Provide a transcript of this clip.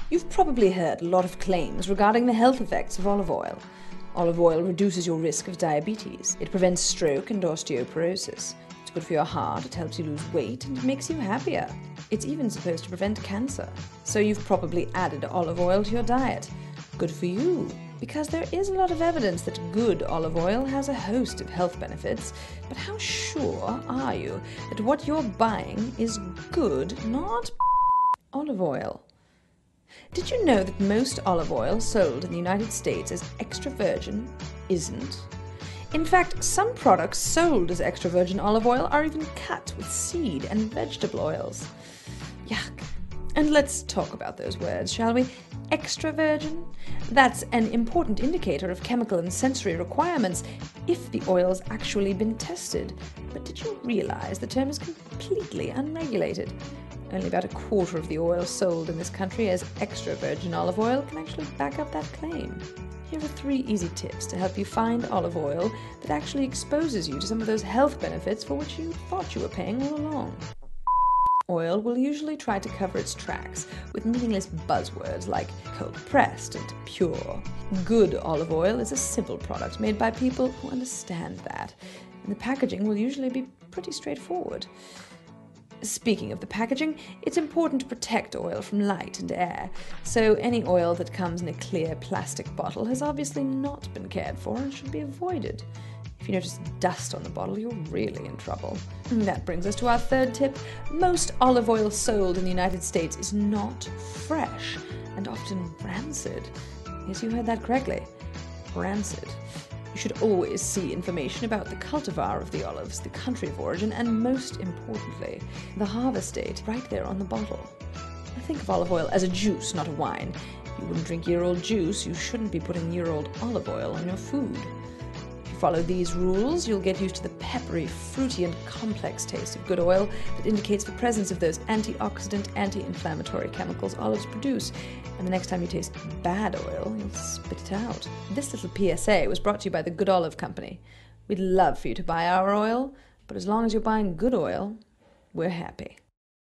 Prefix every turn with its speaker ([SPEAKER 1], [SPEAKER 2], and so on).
[SPEAKER 1] You've probably heard a lot of claims regarding the health effects of olive oil. Olive oil reduces your risk of diabetes. It prevents stroke and osteoporosis. It's good for your heart, it helps you lose weight, and it makes you happier. It's even supposed to prevent cancer. So you've probably added olive oil to your diet. Good for you, because there is a lot of evidence that good olive oil has a host of health benefits. But how sure are you that what you're buying is good, not olive oil? Did you know that most olive oil sold in the United States as extra virgin isn't? In fact, some products sold as extra virgin olive oil are even cut with seed and vegetable oils. Yuck. And let's talk about those words, shall we? Extra virgin? That's an important indicator of chemical and sensory requirements if the oil's actually been tested. But did you realize the term is completely unregulated? Only about a quarter of the oil sold in this country as extra virgin olive oil can actually back up that claim. Here are 3 easy tips to help you find olive oil that actually exposes you to some of those health benefits for which you thought you were paying all along. Oil will usually try to cover its tracks with meaningless buzzwords like cold-pressed and pure. Good olive oil is a simple product made by people who understand that, and the packaging will usually be pretty straightforward. Speaking of the packaging, it's important to protect oil from light and air, so any oil that comes in a clear plastic bottle has obviously not been cared for and should be avoided. If you notice dust on the bottle, you're really in trouble. And that brings us to our 3rd tip. Most olive oil sold in the United States is not fresh and often rancid. Yes, you heard that correctly. Rancid. You should always see information about the cultivar of the olives, the country of origin, and most importantly, the harvest date right there on the bottle. Think of olive oil as a juice, not a wine. If you wouldn't drink year-old juice, you shouldn't be putting year-old olive oil on your food. If you follow these rules, you'll get used to the peppery, fruity, and complex taste of good oil that indicates the presence of those antioxidant, anti-inflammatory chemicals olives produce. And the next time you taste bad oil, you'll spit it out. This little PSA was brought to you by the Good Olive Company. We'd love for you to buy our oil, but as long as you're buying good oil, we're happy.